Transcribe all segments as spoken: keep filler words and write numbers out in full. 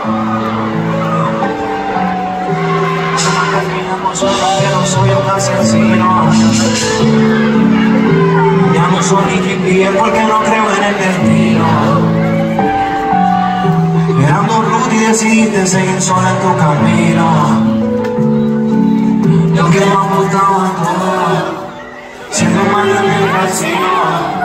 Pero soy un asesino. Ya no soy Ricky P porque no creo en el destino. Éramos Ruth y decidiste seguir sola en tu camino. Lo que me ha gustado en todo, siendo mal en el vecino.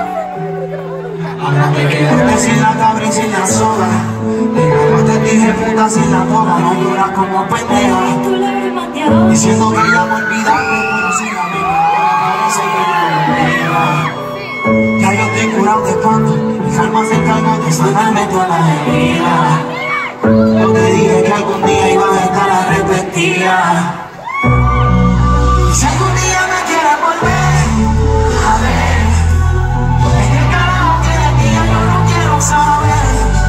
Ahora te quedaste sin la cabra y sin la soga. Te grabaste, dije puta sin la toga. No lloras como pendeja, diciendo que ya me olvidaste, pero sin la misma parece que no me olvida. Ya yo estoy curado de espanto, mi alma se encargó de sanarme todas las heridas. Yo te dije que algún día ibas a estar arrepentida. Y si algún día me quieres volver a ver, en el carajo que de ti yo no quiero saber.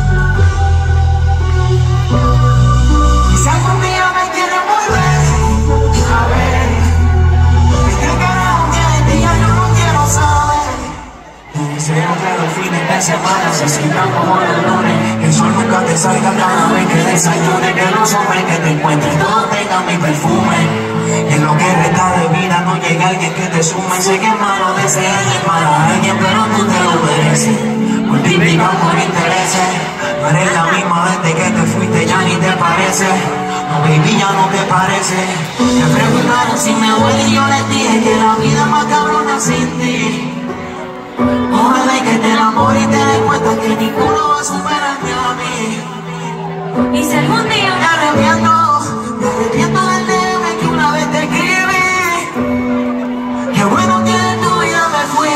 Y si algún día me quieres volver a ver, en el carajo que de ti yo no quiero saber. Sea entre los fines de semana, se sientan como los lunes. El sol nunca te salga cada vez que desayunes. Que los hombres que te encuentres todos tengan mi perfume. En lo que resta de vida no llega alguien que te sume. Sé que es malo desearle mal a alguien, pero tú te lo mereces. Multiplican por intereses. No eres la misma desde que te fuiste, ya ni te parece. No, baby, ya no te parece. Me preguntaron si me duele y yo les dije que la vida es más cabrona sin ti. Ojalá y que te enamores y te des cuenta que ninguno va a superarte a mí. Y si algún día me arrepiento, me arrepiento del D M que una vez te escribí. Qué bueno que de tu vida me fui.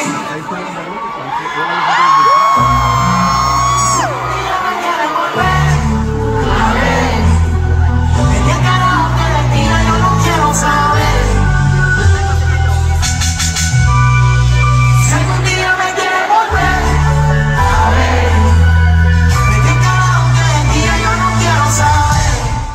Si algún día me quieres volver a ver, en el carajo que de ti yo no quiero saber. Si algún día me quieres volver a ver, en el carajo que de ti yo no quiero saber.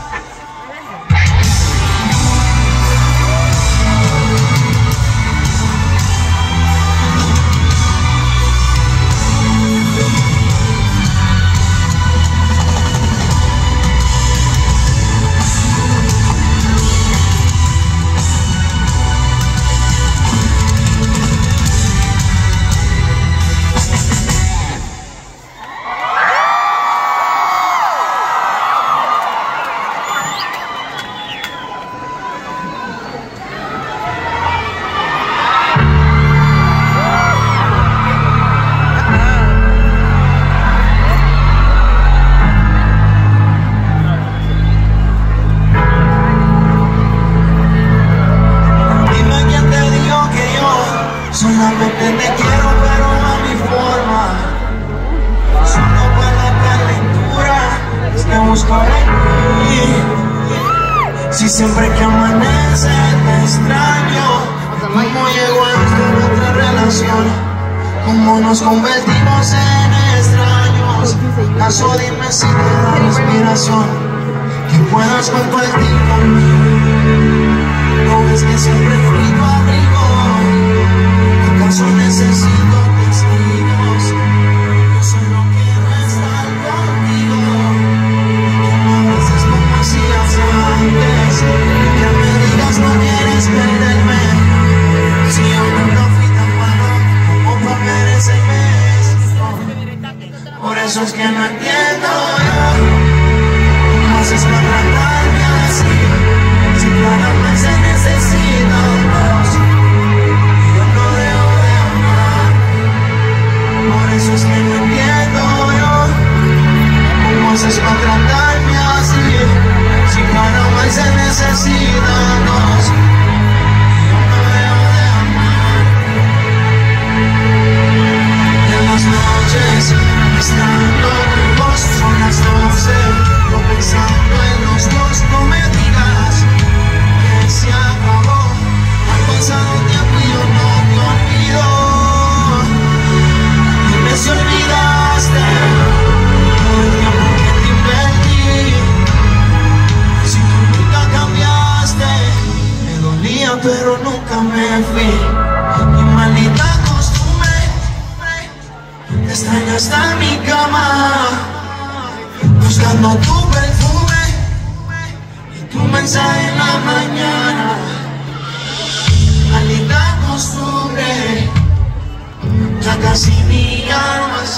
Solamente te quiero pero a mi forma. Solo para la calentura es que busco de ti. Si siempre que amanece te extraño. ¿Cómo llegó a esto nuestra relación? ¿Cómo nos convertimos en extraños? Caso dime si te da inspiración que puedas compartir conmigo. No es que siempre fui tu abrigo. ¿Acaso necesito testigos? Yo solo quiero estar contigo. Que me abraces como hacías antes. Que me digas no quieres perderme. Si yo nunca fui tan malo como para merecerme esto. Por eso es que no entiendo yo cómo haces para tratarme así. Si claramente se necesita dos. Por eso es que no entiendo yo cómo haces para tratarme así. Si cada vez se necesitan dos, yo no dejo de amar. En las noches estando tu voz, son las doce, yo pensando en los dos. No me digas que se acabó, ha pasado tiempo y yo no te olvido. Si olvidaste todo el tiempo que te invertí, si tú nunca cambiaste, me dolía pero nunca me fui. Mi maldita costumbre te extraño hasta en mi cama, buscando tu perfume. mensaje en la mañana. Maldita costumbre, ya casi ni llamas.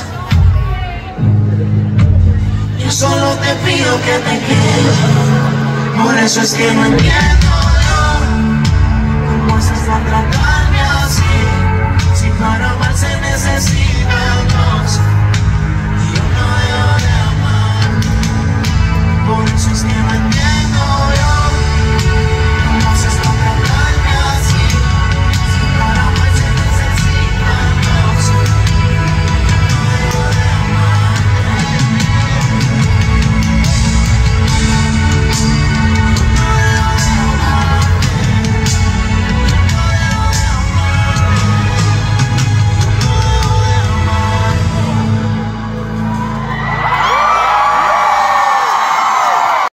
Yo solo te pido que te quedes. Por eso es que no entiendo yo cómo estás tan tratando.